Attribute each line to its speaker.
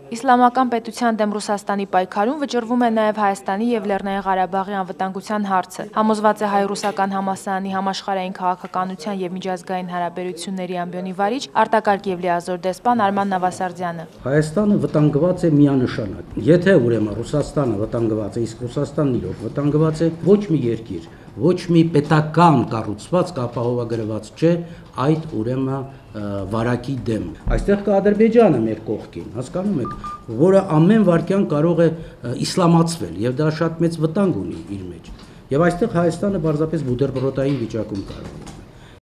Speaker 1: Իսլամական պետության դեմ Ռուսաստանի պայքարում վճռվում է նաև Հայաստանի և Լեռնային Ղարաբաղի անվտանգության հարցը, համոզված է հայ-ռուսական համալսարանի համաշխարհային քաղաքականության և միջազգային հարաբերությունների ամբիոնի վարիչ, արտակարգ և լիազոր դեսպան Արման Նավասարդյանը։
Speaker 2: Հայաստանը վտանգված է միանշանակ։ Եթե ուրեմն Ռուսաստանը վտանգված է, իսկ Ռուսաստանն իրոք վտանգված է, ոչ մի երկիր, ոչ մի պետական կառուցվածք ապահովագրված չէ այդ ուրեմն վարակի դեմ։ Այստեղ կա Ադրբեջանը մեր կողքին, հասկանում եք, որը ամեն վայրկյան կարող է իսլամացվել եւ դա շատ մեծ վտանգ ունի իր մեջ։ Եվ այստեղ Հայաստանը պարզապես բուտերբրոդային վիճակում կարող է։